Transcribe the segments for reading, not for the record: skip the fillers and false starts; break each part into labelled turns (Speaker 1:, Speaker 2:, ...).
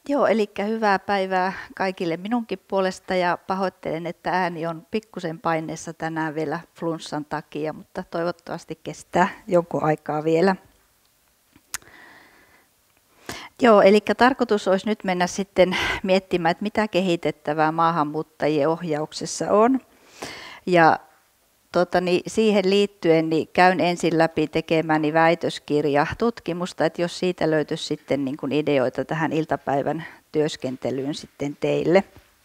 Speaker 1: Joo, eli hyvää päivää kaikille minunkin puolesta ja pahoittelen, että ääni on pikkusen paineessa tänään vielä flunssan takia, mutta toivottavasti kestää jonkun aikaa vielä. Joo, eli tarkoitus olisi nyt mennä sitten miettimään, että mitä kehitettävää maahanmuuttajien ohjauksessa on. Ja siihen liittyen niin käyn ensin läpi tekemäni väitöskirja tutkimusta, että jos siitä löytyisi sitten niin kuin ideoita tähän iltapäivän työskentelyyn sitten teille.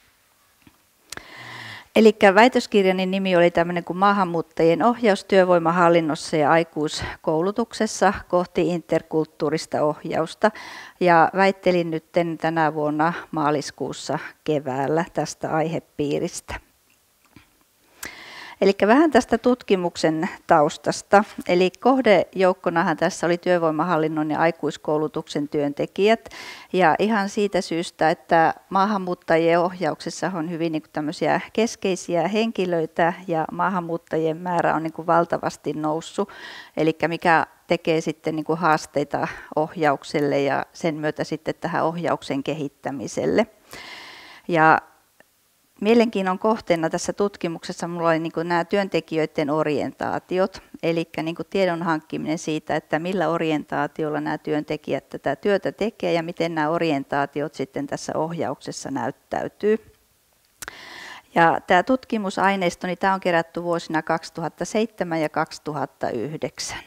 Speaker 1: Eli väitöskirjani nimi oli tämmöinen kuin maahanmuuttajien ohjaus työvoimahallinnossa ja aikuiskoulutuksessa kohti interkulttuurista ohjausta. Ja väittelin nyt tänä vuonna maaliskuussa keväällä tästä aihepiiristä. Eli vähän tästä tutkimuksen taustasta. Eli kohdejoukkonahan tässä oli työvoimahallinnon ja aikuiskoulutuksen työntekijät. Ja ihan siitä syystä, että maahanmuuttajien ohjauksessa on hyvin niin kuin tämmöisiä keskeisiä henkilöitä ja maahanmuuttajien määrä on niin kuin valtavasti noussut. Eli mikä tekee sitten niin kuin haasteita ohjaukselle ja sen myötä sitten tähän ohjauksen kehittämiselle. Ja mielenkiinnon kohteena tässä tutkimuksessa minulla oli niin kuin nämä työntekijöiden orientaatiot, eli niin kuin tiedon hankkiminen siitä, että millä orientaatiolla nämä työntekijät tätä työtä tekee ja miten nämä orientaatiot sitten tässä ohjauksessa näyttäytyy. Ja tämä tutkimusaineisto niin tämä on kerätty vuosina 2007 ja 2009.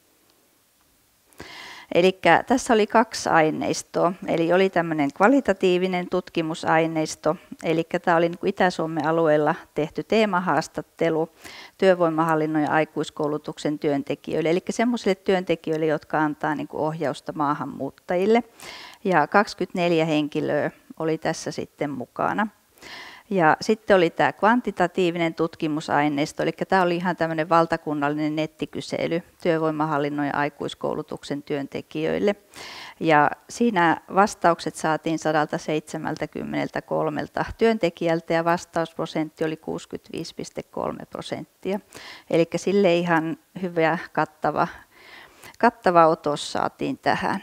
Speaker 1: Eli tässä oli kaksi aineistoa, eli oli tämmöinen kvalitatiivinen tutkimusaineisto, eli tämä oli niin kuin Itä-Suomen alueella tehty teemahaastattelu työvoimahallinnon ja aikuiskoulutuksen työntekijöille, eli semmoisille työntekijöille, jotka antaa niin kuin ohjausta maahanmuuttajille, ja 24 henkilöä oli tässä sitten mukana. Ja sitten oli tämä kvantitatiivinen tutkimusaineisto, eli tämä oli ihan tämmöinen valtakunnallinen nettikysely työvoimahallinnon ja aikuiskoulutuksen työntekijöille. Ja siinä vastaukset saatiin 173 työntekijältä ja vastausprosentti oli 65,3%. Eli sille ihan hyvä kattava otos saatiin tähän.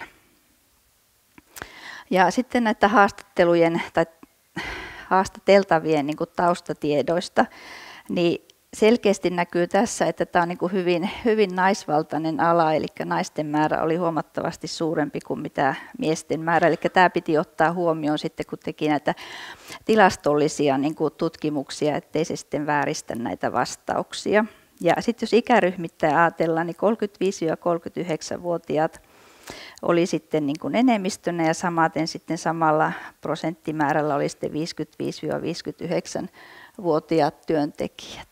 Speaker 1: Ja sitten näitä haastattelujen tai haastateltavien niin kuin taustatiedoista, niin selkeästi näkyy tässä, että tämä on niin kuin hyvin naisvaltainen ala, eli naisten määrä oli huomattavasti suurempi kuin mitä miesten määrä. Eli tämä piti ottaa huomioon sitten, kun teki näitä tilastollisia niin kuin tutkimuksia, ettei se sitten vääristä näitä vastauksia. Ja sitten jos ikäryhmittäin ajatellaan, niin 35-39-vuotiaat oli sitten niin kuin enemmistönä ja samaten sitten samalla prosenttimäärällä oli sitten 55-59-vuotiaat työntekijät.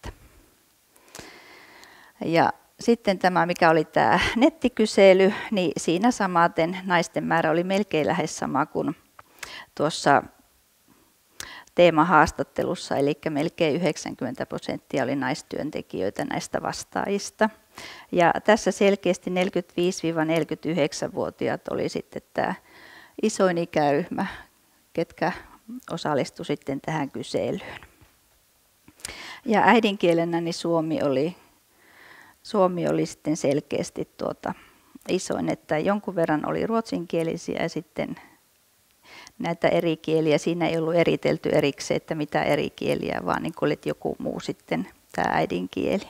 Speaker 1: Ja sitten tämä, mikä oli tämä nettikysely, niin siinä samaten naisten määrä oli melkein lähes sama kuin tuossa teemahaastattelussa, eli melkein 90% oli naistyöntekijöitä näistä vastaajista. Ja tässä selkeästi 45-49-vuotiaat oli sitten tämä isoin ikäryhmä, ketkä osallistuivat sitten tähän kyselyyn. Ja äidinkielenä niin suomi oli sitten selkeästi isoin, että jonkun verran oli ruotsinkielisiä ja sitten näitä eri kieliä. Siinä ei ollut eritelty erikseen, että mitä eri kieliä, vaan niin kuin oli joku muu sitten tämä äidinkieli.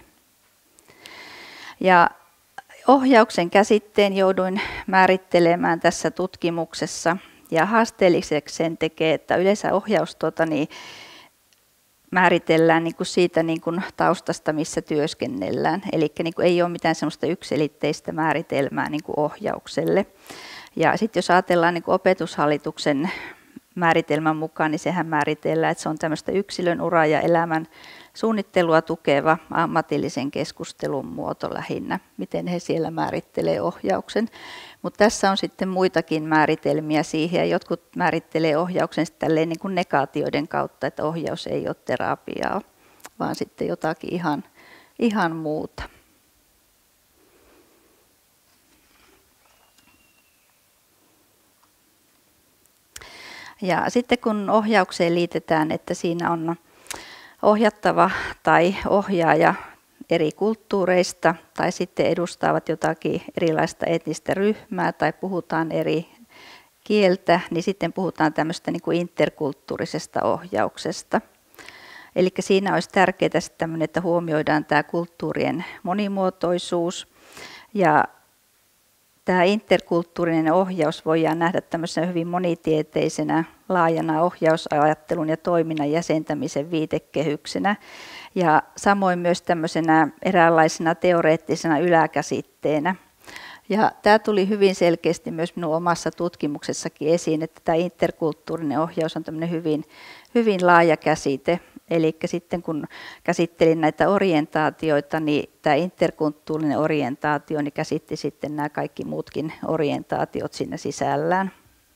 Speaker 1: Ja ohjauksen käsitteen jouduin määrittelemään tässä tutkimuksessa ja haasteelliseksi sen tekee, että yleensä ohjaus määritellään niin kuin siitä niin kuin taustasta, missä työskennellään. Eli niin kuin ei ole mitään sellaista yksiselitteistä määritelmää niin kuin ohjaukselle. Ja sitten jos ajatellaan niin kuin opetushallituksen määritelmän mukaan, niin sehän määritellään, että se on tämmöistä yksilön ura ja elämän suunnittelua tukeva ammatillisen keskustelun muoto lähinnä, miten he siellä määrittelee ohjauksen. Mutta tässä on sitten muitakin määritelmiä siihen, ja jotkut määrittelee ohjauksen tälleen niin kuin negaatioiden kautta, että ohjaus ei ole terapiaa, vaan sitten jotakin ihan muuta. Ja sitten kun ohjaukseen liitetään, että siinä on ohjattava tai ohjaaja eri kulttuureista tai sitten edustavat jotakin erilaista etnistä ryhmää tai puhutaan eri kieltä, niin sitten puhutaan tämmöistä niin kuin interkulttuurisesta ohjauksesta. Eli siinä olisi tärkeää sitten, että huomioidaan tämä kulttuurien monimuotoisuus ja tämä interkulttuurinen ohjaus voidaan nähdä tämmöisenä hyvin monitieteisenä, laajana ohjausajattelun ja toiminnan jäsentämisen viitekehyksenä ja samoin myös tämmöisenä eräänlaisena teoreettisena yläkäsitteenä. Ja tämä tuli hyvin selkeästi myös minun omassa tutkimuksessakin esiin, että tämä interkulttuurinen ohjaus on tämmöinen hyvin laaja käsite. Eli sitten kun käsittelin näitä orientaatioita, niin tämä interkulttuurinen orientaatio niin käsitti sitten nämä kaikki muutkin orientaatiot siinä sisällään.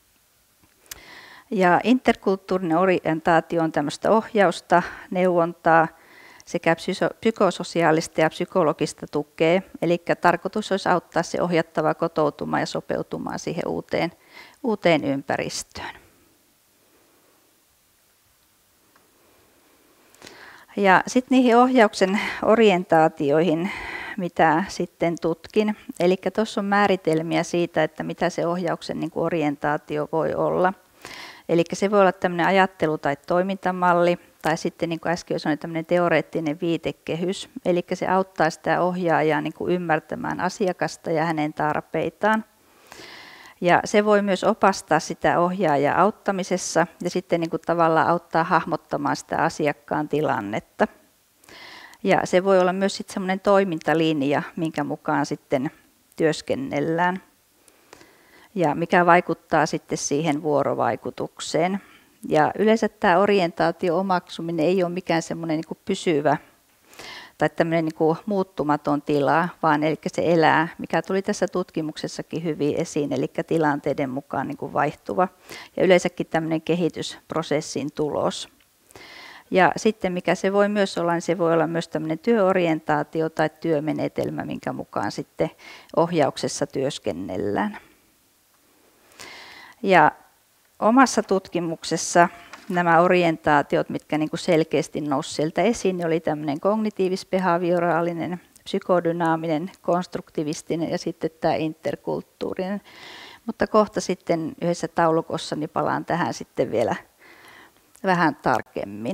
Speaker 1: Ja interkulttuurinen orientaatio on tämmöistä ohjausta, neuvontaa sekä psykososiaalista ja psykologista tukea. Eli tarkoitus olisi auttaa se ohjattava kotoutumaan ja sopeutumaan siihen uuteen ympäristöön. Ja sitten niihin ohjauksen orientaatioihin, mitä sitten tutkin. Eli tuossa on määritelmiä siitä, että mitä se ohjauksen niin kuin orientaatio voi olla. Eli se voi olla tämmöinen ajattelu- tai toimintamalli, tai sitten niin kuin äsken sanoin, tämmöinen teoreettinen viitekehys. Eli se auttaa sitä ohjaajaa niin kuin ymmärtämään asiakasta ja hänen tarpeitaan. Ja se voi myös opastaa sitä ohjaajaa auttamisessa ja sitten niin kuin tavallaan auttaa hahmottamaan sitä asiakkaan tilannetta. Ja se voi olla myös sitten semmoinen toimintalinja, minkä mukaan sitten työskennellään ja mikä vaikuttaa sitten siihen vuorovaikutukseen. Ja yleensä tämä orientaatio-omaksuminen ei ole mikään semmoinen niin kuin pysyvä tai tämmöinen niin kuin muuttumaton tila, vaan eli se elää, mikä tuli tässä tutkimuksessakin hyvin esiin, eli tilanteiden mukaan niin kuin vaihtuva ja yleensäkin tämmöinen kehitysprosessin tulos. Ja sitten mikä se voi myös olla, niin se voi olla myös tämmöinen työorientaatio tai työmenetelmä, minkä mukaan sitten ohjauksessa työskennellään. Ja omassa tutkimuksessa nämä orientaatiot, mitkä niin kuin selkeästi nousi sieltä esiin, niin oli tämmöinen kognitiivis-behavioraalinen, psykodynaaminen, konstruktivistinen ja sitten tämä interkulttuurinen. Mutta kohta sitten yhdessä taulukossa niin palaan tähän sitten vielä vähän tarkemmin.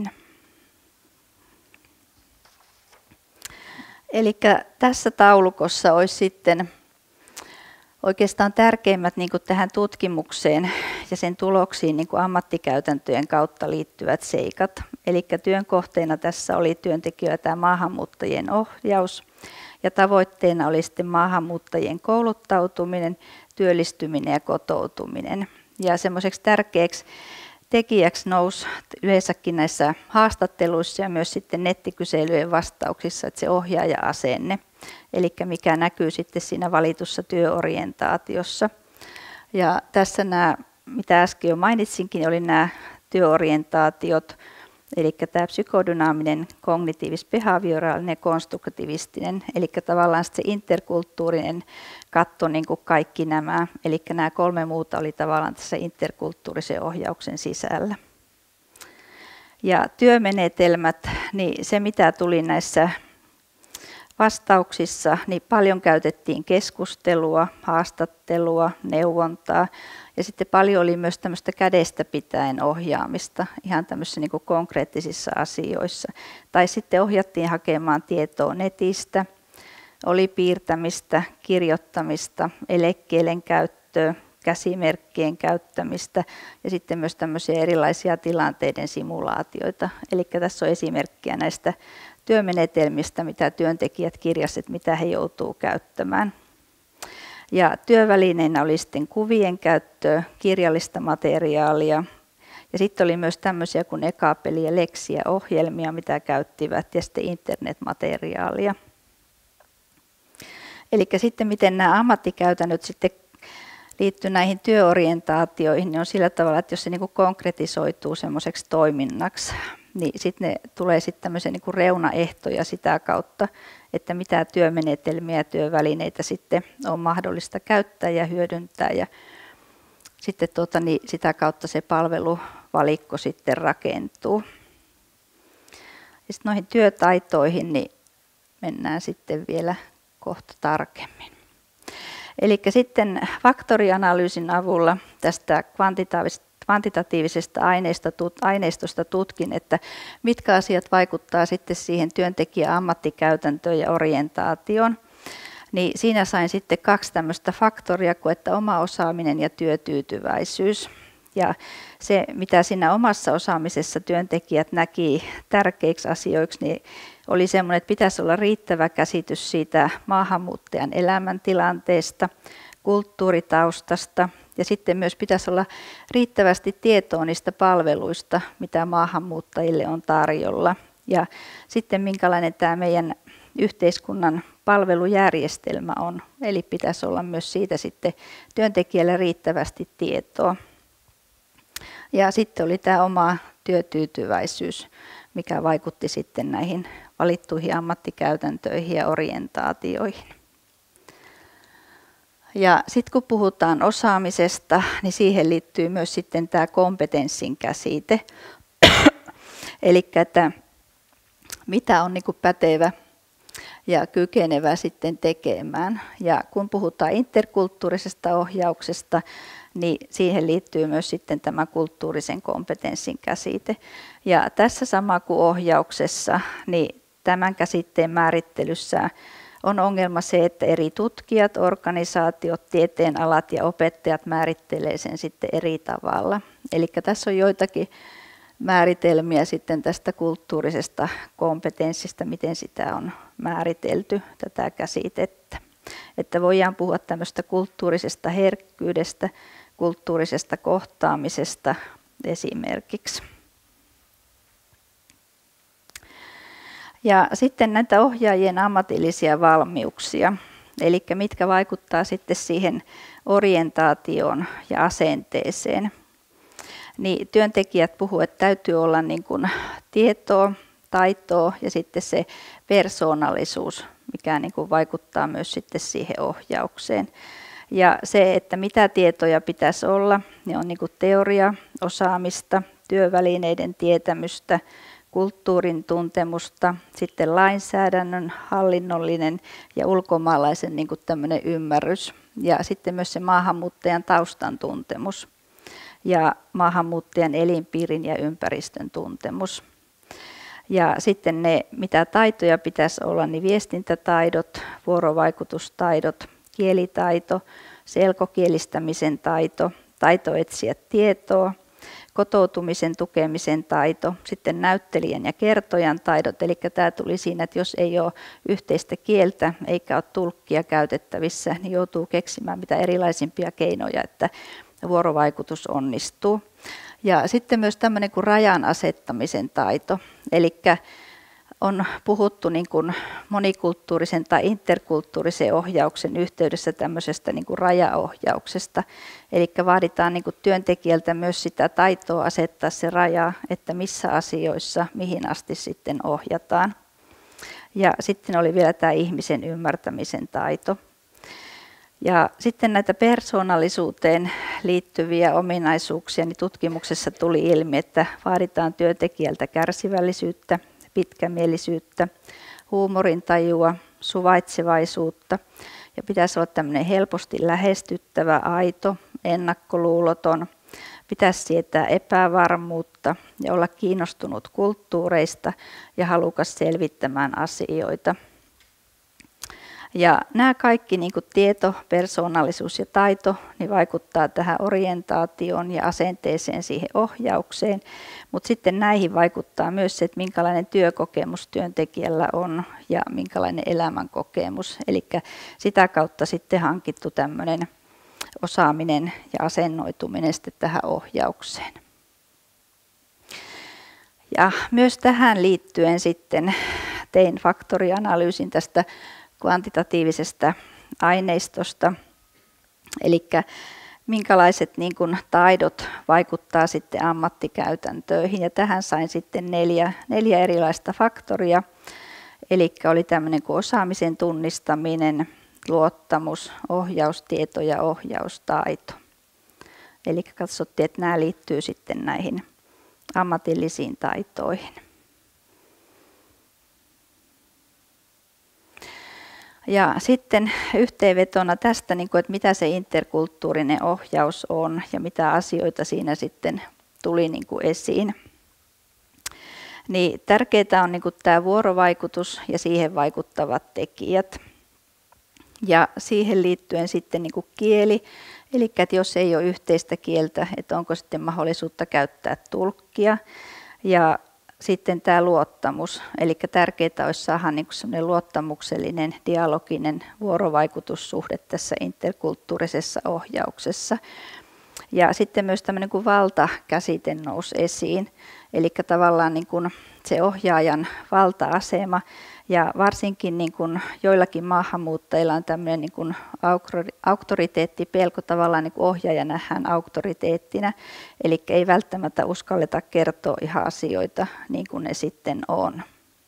Speaker 1: Eli tässä taulukossa olisi sitten oikeastaan tärkeimmät niin kuin tähän tutkimukseen ja sen tuloksiin niin kuin ammattikäytäntöjen kautta liittyvät seikat. Eli työn kohteena tässä oli työntekijöitä ja maahanmuuttajien ohjaus ja tavoitteena oli sitten maahanmuuttajien kouluttautuminen, työllistyminen ja kotoutuminen. Ja semmoiseksi tärkeäksi tekijäksi nousi yleensäkin näissä haastatteluissa ja myös sitten nettikyselyjen vastauksissa, että se ohjaaja-asenne, eli mikä näkyy sitten siinä valitussa työorientaatiossa. Ja tässä nämä, mitä äsken jo mainitsinkin, oli nämä työorientaatiot, eli tämä psykodynaaminen, kognitiivis-behavioraalinen ja konstruktivistinen, eli tavallaan se interkulttuurinen katto niin kuin kaikki nämä, eli nämä 3 muuta oli tavallaan tässä interkulttuurisen ohjauksen sisällä. Ja työmenetelmät, niin se mitä tuli näissä vastauksissa, niin paljon käytettiin keskustelua, haastattelua, neuvontaa ja sitten paljon oli myös tämmöistä kädestä pitäen ohjaamista ihan tämmöisissä niin kuin konkreettisissa asioissa. Tai sitten ohjattiin hakemaan tietoa netistä, oli piirtämistä, kirjoittamista, elekielen käyttöä, käsimerkkien käyttämistä ja sitten myös tämmöisiä erilaisia tilanteiden simulaatioita. Eli tässä on esimerkkiä näistä työmenetelmistä, mitä työntekijät kirjasivat, mitä he joutuu käyttämään. Ja työvälineinä oli sitten kuvien käyttöä, kirjallista materiaalia ja sitten oli myös tämmöisiä kuin Ekapeli ja Leksiä ohjelmia, mitä käyttivät ja sitten internetmateriaalia. Eli sitten miten nämä ammattikäytännöt sitten liittyy näihin työorientaatioihin, niin on sillä tavalla, että jos se niin kuin konkretisoituu semmoiseksi toiminnaksi, niin sitten ne tulee sitten tämmöisiä niin kuin reunaehtoja sitä kautta, että mitä työmenetelmiä ja työvälineitä sitten on mahdollista käyttää ja hyödyntää ja sitten niin sitä kautta se palveluvalikko sitten rakentuu. Ja sitten noihin työtaitoihin niin mennään sitten vielä kohta tarkemmin. Eli sitten faktorianalyysin avulla tästä kvantitatiivisesta aineistosta tutkin, että mitkä asiat vaikuttaa sitten siihen työntekijän ammattikäytäntöön ja orientaatioon. Niin siinä sain sitten 2 tämmöistä faktoria kuin että oma osaaminen ja työtyytyväisyys. Ja se, mitä siinä omassa osaamisessa työntekijät näki tärkeiksi asioiksi, niin oli semmoinen, että pitäisi olla riittävä käsitys siitä maahanmuuttajan elämäntilanteesta, kulttuuritaustasta ja sitten myös pitäisi olla riittävästi tietoa niistä palveluista, mitä maahanmuuttajille on tarjolla. Ja sitten minkälainen tämä meidän yhteiskunnan palvelujärjestelmä on, eli pitäisi olla myös siitä sitten työntekijälle riittävästi tietoa. Ja sitten oli tämä oma työtyytyväisyys, mikä vaikutti sitten näihin valittuihin ammattikäytäntöihin ja orientaatioihin. Ja sitten kun puhutaan osaamisesta, niin siihen liittyy myös sitten tämä kompetenssin käsite. Eli että mitä on niin kuin pätevä ja kykenevä sitten tekemään. Ja kun puhutaan interkulttuurisesta ohjauksesta, niin siihen liittyy myös sitten tämä kulttuurisen kompetenssin käsite. Ja tässä sama kuin ohjauksessa, niin tämän käsitteen määrittelyssä on ongelma se, että eri tutkijat, organisaatiot, tieteenalat ja opettajat määrittelee sen sitten eri tavalla. Eli tässä on joitakin määritelmiä sitten tästä kulttuurisesta kompetenssista, miten sitä on määritelty, tätä käsitettä. Että voidaan puhua tämmöistä kulttuurisesta herkkyydestä, kulttuurisesta kohtaamisesta esimerkiksi. Ja sitten näitä ohjaajien ammatillisia valmiuksia, eli mitkä vaikuttaa sitten siihen orientaatioon ja asenteeseen. Niin työntekijät puhuvat, että täytyy olla niin kuin tietoa, taitoa ja sitten se persoonallisuus, mikä niin kuin vaikuttaa myös sitten siihen ohjaukseen. Ja se, että mitä tietoja pitäisi olla, ne on niin kuin teoria, osaamista, työvälineiden tietämystä, kulttuurin tuntemusta, sitten lainsäädännön, hallinnollinen ja ulkomaalaisen niin kuin tämmöinen ymmärrys. Ja sitten myös se maahanmuuttajan taustan tuntemus ja maahanmuuttajan elinpiirin ja ympäristön tuntemus. Ja sitten ne, mitä taitoja pitäisi olla, niin viestintätaidot, vuorovaikutustaidot, kielitaito, selkokielistämisen taito, taito etsiä tietoa, kotoutumisen tukemisen taito, sitten näyttelijän ja kertojan taidot, eli tämä tuli siinä, että jos ei ole yhteistä kieltä eikä ole tulkkia käytettävissä, niin joutuu keksimään mitä erilaisimpia keinoja, että vuorovaikutus onnistuu. Ja sitten myös tämmöinen kuin rajan asettamisen taito, eli on puhuttu niin kuin monikulttuurisen tai interkulttuurisen ohjauksen yhteydessä tämmöisestä niin kuin rajaohjauksesta. Eli vaaditaan niin kuin työntekijältä myös sitä taitoa asettaa se raja, että missä asioissa, mihin asti sitten ohjataan. Ja sitten oli vielä tämä ihmisen ymmärtämisen taito. Ja sitten näitä persoonallisuuteen liittyviä ominaisuuksia, niin tutkimuksessa tuli ilmi, että vaaditaan työntekijältä kärsivällisyyttä, pitkämielisyyttä, huumorintajua, suvaitsevaisuutta ja pitäisi olla tämmöinen helposti lähestyttävä, aito, ennakkoluuloton, pitäisi sietää epävarmuutta ja olla kiinnostunut kulttuureista ja halukas selvittämään asioita. Ja nämä kaikki niin kuin tieto, persoonallisuus ja taito niin vaikuttaa tähän orientaatioon ja asenteeseen siihen ohjaukseen, mutta sitten näihin vaikuttaa myös se, että minkälainen työkokemus työntekijällä on ja minkälainen elämänkokemus. Eli sitä kautta sitten hankittu tämmöinen osaaminen ja asennoituminen sitten tähän ohjaukseen. Ja myös tähän liittyen sitten tein faktorianalyysin tästä kvantitatiivisesta aineistosta, eli minkälaiset niin kuin taidot vaikuttaa sitten ammattikäytäntöihin. Ja tähän sain sitten neljä erilaista faktoria, eli oli tämmöinen kuin osaamisen tunnistaminen, luottamus, ohjaustieto ja ohjaustaito. Eli katsottiin, että nämä liittyy sitten näihin ammatillisiin taitoihin. Ja sitten yhteenvetona tästä, että mitä se interkulttuurinen ohjaus on ja mitä asioita siinä sitten tuli esiin. Niin tärkeää on tämä vuorovaikutus ja siihen vaikuttavat tekijät. Ja siihen liittyen sitten kieli, eli että jos ei ole yhteistä kieltä, että onko sitten mahdollisuutta käyttää tulkkia. Ja sitten tämä luottamus, eli tärkeää olisi saada sellainen luottamuksellinen, dialoginen vuorovaikutussuhde tässä interkulttuurisessa ohjauksessa. Ja sitten myös tämmöinen kuin valtakäsite nousi esiin, eli tavallaan se ohjaajan valta-asema, ja varsinkin joillakin maahanmuuttajilla on tämmöinen auktoriteettipelko, tavallaan ohjaaja nähdään auktoriteettina, eli ei välttämättä uskalleta kertoa ihan asioita niin kuin ne sitten on.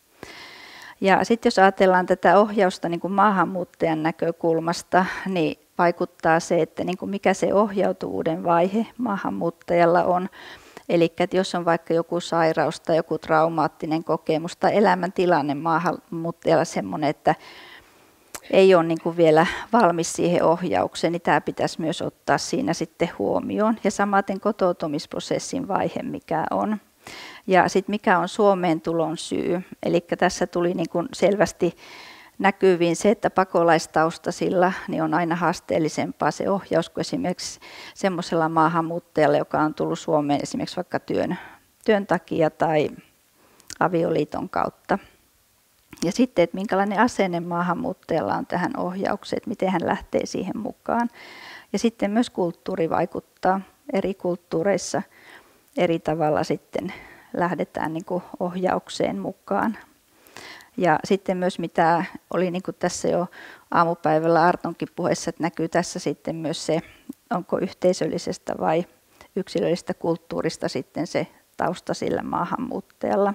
Speaker 1: Ja sitten jos ajatellaan tätä ohjausta maahanmuuttajan näkökulmasta, niin vaikuttaa se, että mikä se ohjautuvuuden vaihe maahanmuuttajalla on. Eli että jos on vaikka joku sairaus tai joku traumaattinen kokemus tai elämäntilanne maahanmuuttajalla sellainen, että ei ole vielä valmis siihen ohjaukseen, niin tämä pitäisi myös ottaa siinä sitten huomioon. Ja samaten kotoutumisprosessin vaihe, mikä on. Ja sitten mikä on Suomeen tulon syy. Eli tässä tuli selvästi näkyviin se, että pakolaistaustaisilla niin on aina haasteellisempaa se ohjaus kuin esimerkiksi semmoisella maahanmuuttajalla, joka on tullut Suomeen esimerkiksi vaikka työn takia tai avioliiton kautta. Ja sitten, että minkälainen asenne maahanmuuttajalla on tähän ohjaukseen, että miten hän lähtee siihen mukaan. Ja sitten myös kulttuuri vaikuttaa. Eri kulttuureissa eri tavalla sitten lähdetään ohjaukseen mukaan. Ja sitten myös mitä oli tässä jo aamupäivällä Artonkin puheessa, että näkyy tässä sitten myös se, onko yhteisöllisestä vai yksilöllisestä kulttuurista sitten se tausta sillä maahanmuuttajalla.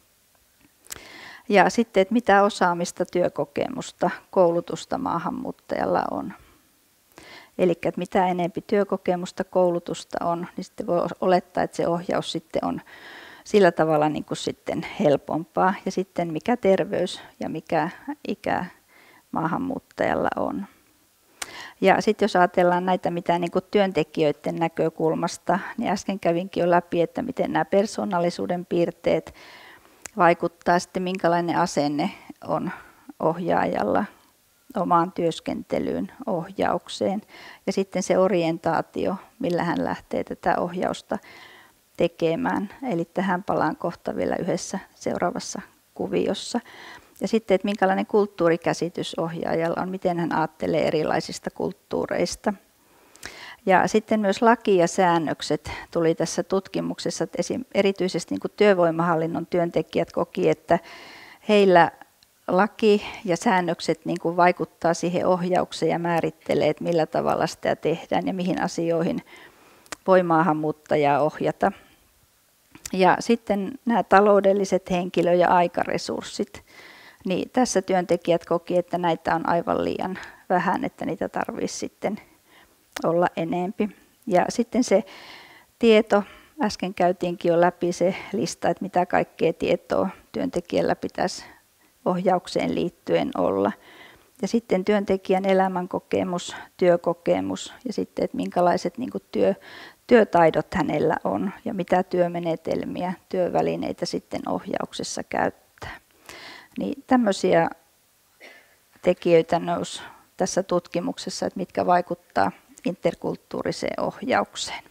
Speaker 1: Ja sitten, että mitä osaamista, työkokemusta, koulutusta maahanmuuttajalla on. Eli että mitä enemmän työkokemusta, koulutusta on, niin sitten voi olettaa, että se ohjaus sitten on sillä tavalla sitten helpompaa. Ja sitten mikä terveys ja mikä ikä maahanmuuttajalla on. Ja sitten jos ajatellaan näitä mitä työntekijöiden näkökulmasta, niin äsken kävinkin jo läpi, että miten nämä persoonallisuuden piirteet vaikuttaa sitten minkälainen asenne on ohjaajalla omaan työskentelyyn, ohjaukseen. Ja sitten se orientaatio, millä hän lähtee tätä ohjausta tekemään. Eli tähän palaan kohta vielä yhdessä seuraavassa kuviossa. Ja sitten, että minkälainen kulttuurikäsitys ohjaajalla on, miten hän ajattelee erilaisista kulttuureista. Ja sitten myös laki ja säännökset tuli tässä tutkimuksessa, että erityisesti työvoimahallinnon työntekijät koki, että heillä laki ja säännökset vaikuttaa siihen ohjaukseen ja määrittelee, että millä tavalla sitä tehdään ja mihin asioihin voi maahanmuuttajaa ohjata. Ja sitten nämä taloudelliset henkilö- ja aikaresurssit, niin tässä työntekijät koki, että näitä on aivan liian vähän, että niitä tarvitsisi sitten olla enempi. Ja sitten se tieto, äsken käytiinkin jo läpi se lista, että mitä kaikkea tietoa työntekijällä pitäisi ohjaukseen liittyen olla. Ja sitten työntekijän elämänkokemus, työkokemus ja sitten, että minkälaiset työtaidot hänellä on ja mitä työmenetelmiä, työvälineitä sitten ohjauksessa käyttää. Niin tämmöisiä tekijöitä nousi tässä tutkimuksessa, että mitkä vaikuttaa interkulttuuriseen ohjaukseen.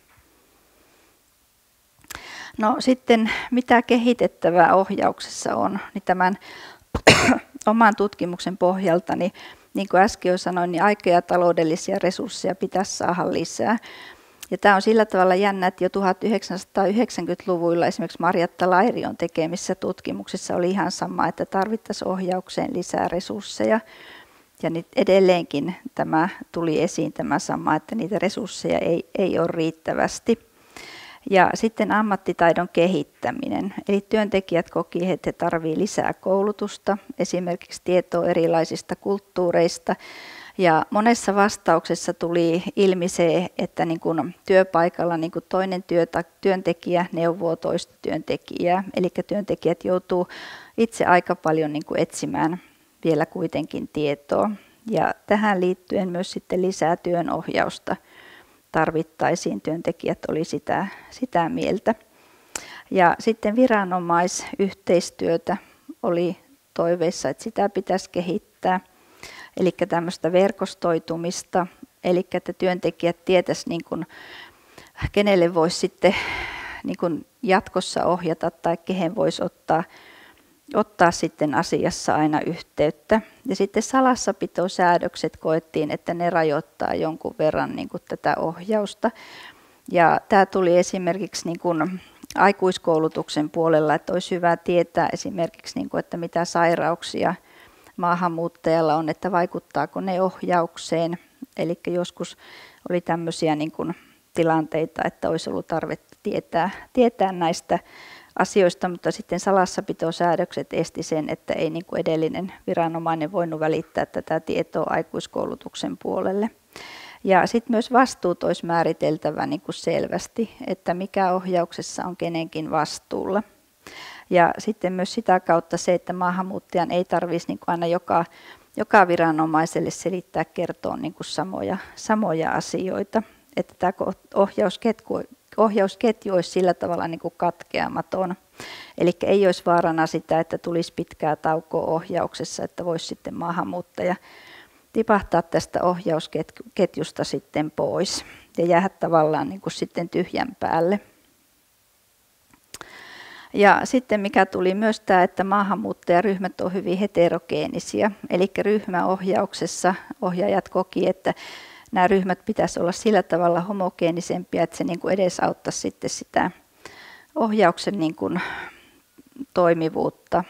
Speaker 1: No sitten mitä kehitettävää ohjauksessa on, niin tämän oman tutkimuksen pohjalta, niin kuin äsken jo sanoin, niin aika- ja taloudellisia resursseja pitäisi saada lisää. Ja tämä on sillä tavalla jännä, että jo 1990-luvuilla esimerkiksi Marjatta Lairion tekemissä tutkimuksissa oli ihan sama, että tarvittaisiin ohjaukseen lisää resursseja. Ja nyt edelleenkin tämä tuli esiin tämä sama, että niitä resursseja ei ole riittävästi. Ja sitten ammattitaidon kehittäminen. Eli työntekijät koki, että he tarvitsevat lisää koulutusta, esimerkiksi tietoa erilaisista kulttuureista. Ja monessa vastauksessa tuli ilmi se, että työpaikalla toinen työntekijä neuvoo toista työntekijää. Eli työntekijät joutuu itse aika paljon etsimään vielä kuitenkin tietoa. Ja tähän liittyen myös sitten lisää työnohjausta tarvittaisiin, työntekijät oli sitä mieltä. Ja sitten viranomaisyhteistyötä oli toiveissa, että sitä pitäisi kehittää, eli tämmöistä verkostoitumista, eli että työntekijät tietäisivät, niin kuin, kenelle voisi sitten niin kuin jatkossa ohjata tai kehen voisi ottaa sitten asiassa aina yhteyttä. Ja sitten salassapitosäädökset koettiin, että ne rajoittaa jonkun verran niin kuin tätä ohjausta. Ja tämä tuli esimerkiksi niin kuin aikuiskoulutuksen puolella, että olisi hyvä tietää esimerkiksi, niin kuin, että mitä sairauksia maahanmuuttajalla on, että vaikuttaako ne ohjaukseen. Eli joskus oli tämmöisiä niin kuin tilanteita, että olisi ollut tarvetta tietää näistä asioista, mutta sitten salassapitosäädökset esti sen, että ei niin kuin edellinen viranomainen voinut välittää tätä tietoa aikuiskoulutuksen puolelle. Ja sitten myös vastuut olisi määriteltävä niin kuin selvästi, että mikä ohjauksessa on kenenkin vastuulla. Ja sitten myös sitä kautta se, että maahanmuuttajan ei tarvitsisi niin kuin aina joka viranomaiselle selittää, kertoa niin kuin samoja asioita. Että tämä ohjausketju olisi sillä tavalla niin kuin katkeamaton. Eli ei olisi vaarana sitä, että tulisi pitkää taukoa ohjauksessa, että voisi sitten maahanmuuttaja tipahtaa tästä ohjausketjusta sitten pois ja jäädä tavallaan niin kuin sitten tyhjän päälle. Ja sitten mikä tuli myös tämä, että maahanmuuttajaryhmät ovat hyvin heterogeenisia, eli ryhmäohjauksessa ohjaajat koki, että nämä ryhmät pitäisi olla sillä tavalla homogeenisempia, että se niin kuin edesauttaisi sitten sitä ohjauksen niin kuin toimivuutta.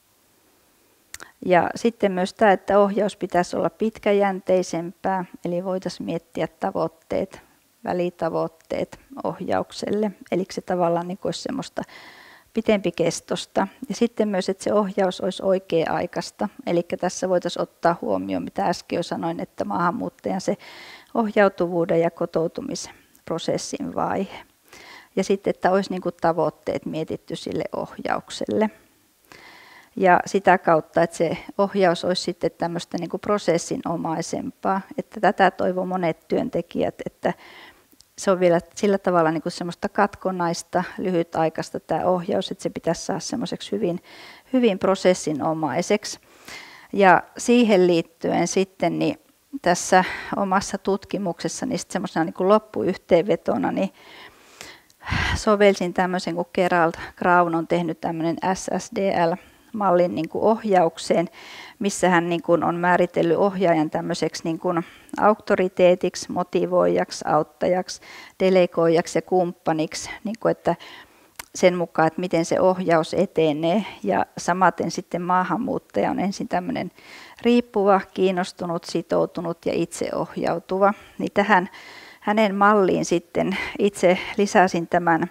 Speaker 1: Ja sitten myös tämä, että ohjaus pitäisi olla pitkäjänteisempää, eli voitaisiin miettiä tavoitteet, välitavoitteet ohjaukselle, eli se tavallaan niin kuin olisi semmoista pitempikestosta. Ja sitten myös, että se ohjaus olisi oikea-aikaista, eli tässä voitaisiin ottaa huomioon, mitä äsken jo sanoin, että maahanmuuttajan se ohjautuvuuden ja kotoutumisprosessin vaihe. Ja sitten, että olisi niin kuin tavoitteet mietitty sille ohjaukselle. Ja sitä kautta, että se ohjaus olisi sitten tämmöistä niin kuin prosessinomaisempaa, että tätä toivoo monet työntekijät, että se on vielä sillä tavalla niin kuin semmoista katkonaista, lyhytaikaista tämä ohjaus, että se pitäisi saada semmoiseksi hyvin prosessinomaiseksi. Ja siihen liittyen sitten niin tässä omassa tutkimuksessani semmoisena niin kuin loppuyhteenvetona niin sovelsin tämmöisen, kun Gerald Graun on tehnyt tämmöinen SSDL-mallin niin kuin ohjaukseen, missä hän niin kuin on määritellyt ohjaajan tämmöiseksi niin kuin auktoriteetiksi, motivoijaksi, auttajaksi, delegoijaksi ja kumppaniksi, niin kuin että sen mukaan, että miten se ohjaus etenee. Ja samaten sitten maahanmuuttaja on ensin tämmöinen riippuva, kiinnostunut, sitoutunut ja itseohjautuva. Niin tähän hänen malliin sitten itse lisäsin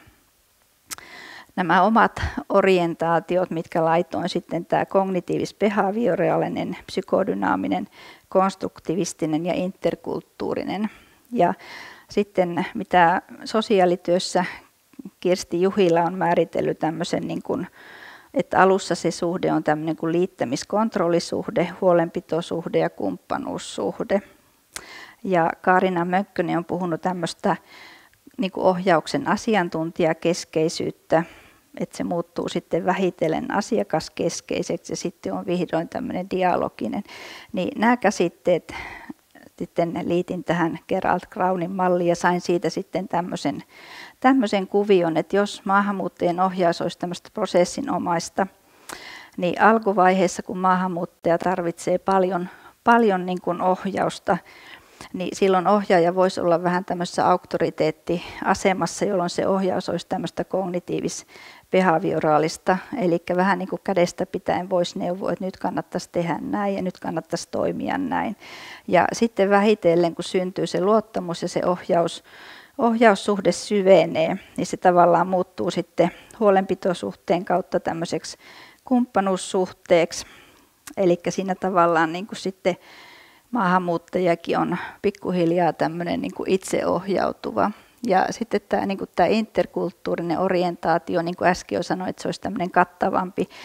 Speaker 1: nämä omat orientaatiot, mitkä laitoin sitten tämä kognitiivis-behavioraalinen, psykodynaaminen, konstruktivistinen ja interkulttuurinen. Ja sitten mitä sosiaalityössä Kirsti Juhila on määritellyt tämmöisen, niin kuin, että alussa se suhde on tämmöinen kuin liittämiskontrollisuhde, huolenpitosuhde ja kumppanuussuhde. Ja Kaarina Mönkkönen on puhunut tämmöistä niin kuin ohjauksen asiantuntijakeskeisyyttä, että se muuttuu sitten vähitellen asiakaskeskeiseksi ja sitten on vihdoin tämmöinen dialoginen. Niin nämä käsitteet sitten liitin tähän Gerald Graunin malliin ja sain siitä sitten tämmöisen kuvion, että jos maahanmuuttajien ohjaus olisi tämmöistä prosessinomaista, niin alkuvaiheessa kun maahanmuuttaja tarvitsee paljon niin kuin ohjausta, niin silloin ohjaaja voisi olla vähän tämmöisessä auktoriteettiasemassa, jolloin se ohjaus olisi tämmöistä kognitiivis-behavioraalista, eli vähän niin kuin kädestä pitäen voisi neuvoa, että nyt kannattaisi tehdä näin ja nyt kannattaisi toimia näin. Ja sitten vähitellen, kun syntyy se luottamus ja se ohjaussuhde syvenee, niin se tavallaan muuttuu sitten huolenpitosuhteen kautta tämmöiseksi kumppanuussuhteeksi, eli siinä tavallaan niin kuin sitten maahanmuuttajakin on pikkuhiljaa tämmöinen niin kuin itseohjautuva. Ja sitten tämä, niin kuin tämä interkulttuurinen orientaatio, niin kuin äsken jo sanoin, että se olisi tämmöinen kattavampi,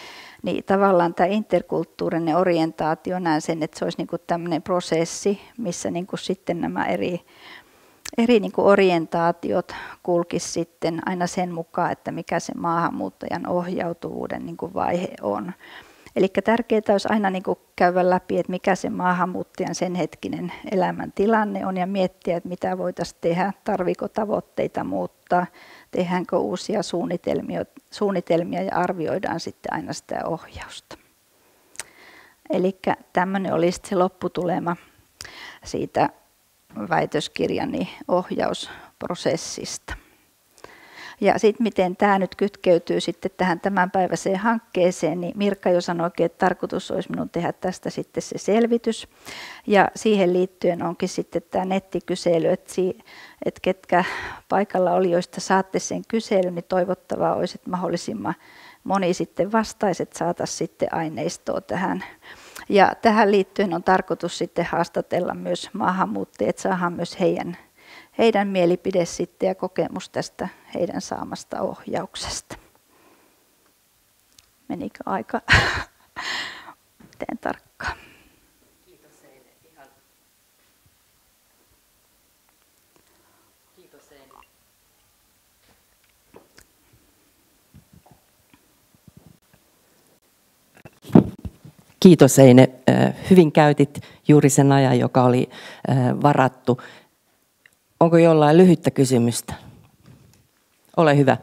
Speaker 1: niin tavallaan tämä interkulttuurinen orientaatio, näen sen, että se olisi niin kuin tämmöinen prosessi, missä niin kuin sitten nämä eri niin kuin orientaatiot kulkisi sitten aina sen mukaan, että mikä se maahanmuuttajan ohjautuvuuden niin kuin vaihe on. Eli tärkeää olisi aina niin kuin käydä läpi, että mikä se maahanmuuttajan sen hetkinen elämäntilanne on ja miettiä, että mitä voitaisiin tehdä, tarviiko tavoitteita muuttaa, tehdäänkö uusia suunnitelmia ja arvioidaan sitten aina sitä ohjausta. Eli tämmöinen oli sitten se lopputulema siitä väitöskirjani ohjausprosessista. Ja sitten miten tämä nyt kytkeytyy sitten tähän tämänpäiväiseen hankkeeseen, niin Mirkka jo sanoikin, että tarkoitus olisi minun tehdä tästä sitten se selvitys. Ja siihen liittyen onkin sitten tämä nettikysely, että ketkä paikalla olijoista saatte sen kyselyn, niin toivottavaa olisi, että mahdollisimman moni sitten vastaisi, että saataisiin sitten aineistoa tähän. Ja tähän liittyen on tarkoitus sitten haastatella myös maahanmuuttajia, että saadaan myös heidän mielipide sitten ja kokemus tästä heidän saamasta ohjauksesta. Menikö aika? Teen tarkkaan.
Speaker 2: Kiitos Eine. Kiitos Eine. Kiitos Eine. Hyvin käytit juuri sen ajan, joka oli varattu. Onko jollain lyhyttä kysymystä? Ole hyvä.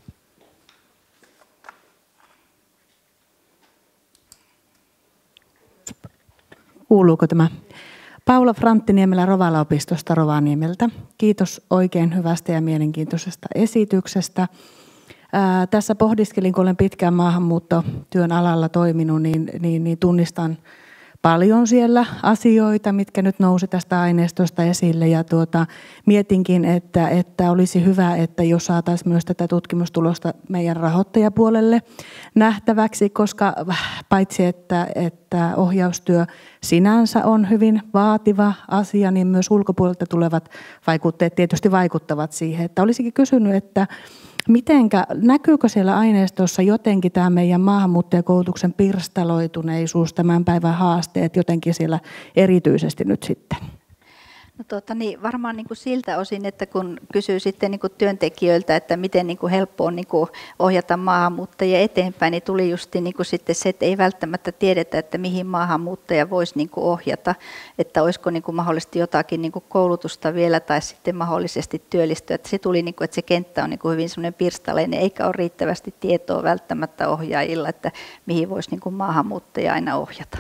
Speaker 3: Kuuluuko tämä? Paula Franttiniemelä Rovala-opistosta Rovaniemeltä. Kiitos oikein hyvästä ja mielenkiintoisesta esityksestä. Tässä pohdiskelin, kun olen pitkään maahanmuuttotyön alalla toiminut, niin tunnistan paljon siellä asioita, mitkä nyt nousi tästä aineistosta esille. Ja mietinkin, että olisi hyvä, että jos saataisiin myös tätä tutkimustulosta meidän rahoittajapuolelle nähtäväksi, koska paitsi että ohjaustyö sinänsä on hyvin vaativa asia, niin myös ulkopuolelta tulevat vaikutteet tietysti vaikuttavat siihen. Että olisikin kysynyt, että näkyykö siellä aineistossa jotenkin tämä meidän maahanmuuttajakoulutuksen pirstaloituneisuus, tämän päivän haasteet jotenkin siellä erityisesti nyt sitten?
Speaker 1: No varmaan niin kuin siltä osin, että kun kysyy sitten niin kuin työntekijöiltä, että miten niin kuin helppo on niin kuin ohjata maahanmuuttajia eteenpäin, niin tuli just niin kuin sitten se, että ei välttämättä tiedetä, että mihin maahanmuuttaja voisi niin kuin ohjata, että olisiko niin kuin mahdollisesti jotakin niin kuin koulutusta vielä tai sitten mahdollisesti työllistyä. Että se tuli, niin kuin, että se kenttä on niin kuin hyvin semmoinen pirstaleinen, eikä ole riittävästi tietoa välttämättä ohjaajilla, että mihin voisi niin kuin maahanmuuttaja aina ohjata.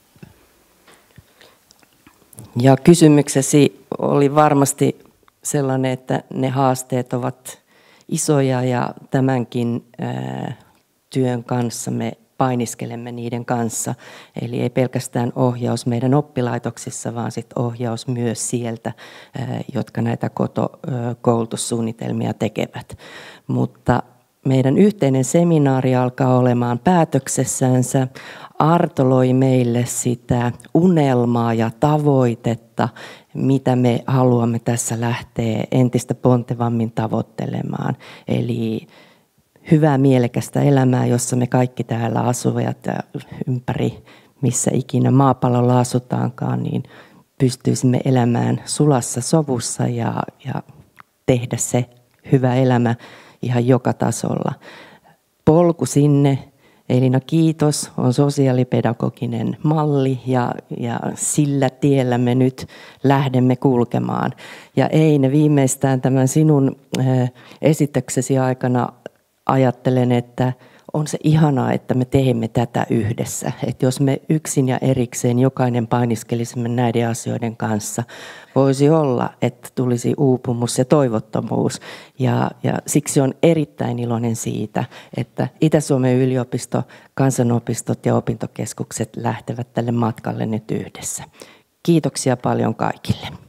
Speaker 2: Ja kysymyksesi oli varmasti sellainen, että ne haasteet ovat isoja ja tämänkin työn kanssa me painiskelemme niiden kanssa. Eli ei pelkästään ohjaus meidän oppilaitoksissa, vaan sit ohjaus myös sieltä, jotka näitä koulutussuunnitelmia tekevät. Mutta meidän yhteinen seminaari alkaa olemaan päätöksessänsä. Arto loi meille sitä unelmaa ja tavoitetta, mitä me haluamme tässä lähteä entistä pontevammin tavoittelemaan. Eli hyvää mielekästä elämää, jossa me kaikki täällä asujat ympäri, missä ikinä maapallolla asutaankaan, niin pystyisimme elämään sulassa sovussa ja tehdä se hyvä elämä ihan joka tasolla. Polku sinne. Elina, kiitos, on sosiaalipedagoginen malli ja sillä tiellä me nyt lähdemme kulkemaan. Ja Eine, viimeistään tämän sinun esityksesi aikana ajattelen, että on se ihanaa, että me teemme tätä yhdessä. Että jos me yksin ja erikseen jokainen painiskelisimme näiden asioiden kanssa, voisi olla, että tulisi uupumus ja toivottomuus. Ja siksi on erittäin iloinen siitä, että Itä-Suomen yliopisto, kansanopistot ja opintokeskukset lähtevät tälle matkalle nyt yhdessä. Kiitoksia paljon kaikille.